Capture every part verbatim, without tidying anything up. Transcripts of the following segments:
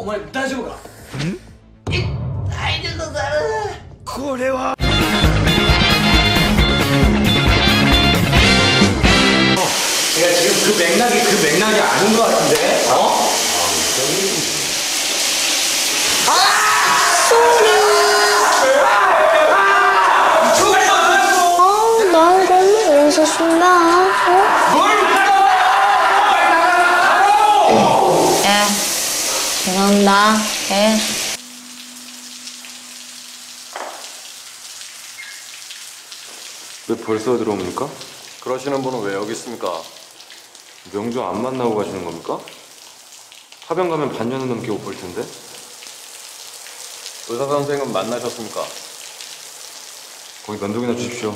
前大丈夫か？ん？大丈夫だ。これは。 내가 지금 그 맥락이 그 맥락이 아닌 것 같은데? 어? 난 그럼 여기서 쏜다. 예, 죄송합니다. 예. 왜 벌써 들어옵니까? 그러시는 분은 왜 여기 있습니까? 명주 안 만나고 가시는 겁니까? 파병 가면 반년은 넘게 못 볼 텐데. 의사 선생은 만나셨습니까? 거기 면도기나 주십시오.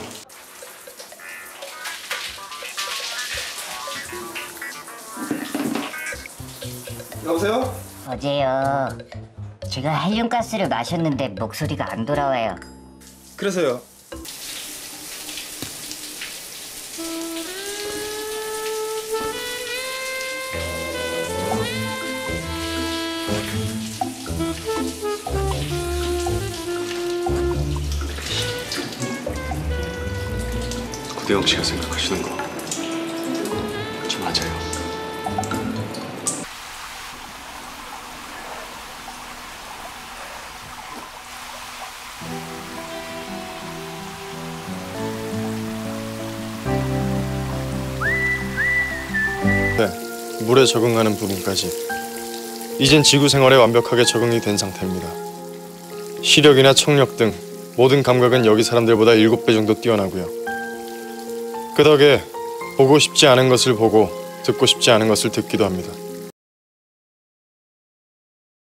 여보세요? 어제요. 제가 헬륨가스를 마셨는데 목소리가 안 돌아와요. 그래서요. 구대영 씨가 생각하시는 거 저 맞아요. 네, 물에 적응하는 부분까지 이젠 지구 생활에 완벽하게 적응이 된 상태입니다. 시력이나 청력 등 모든 감각은 여기 사람들보다 일곱 배 정도 뛰어나고요. 그 덕에 보고 싶지 않은 것을 보고 듣고 싶지 않은 것을 듣기도 합니다.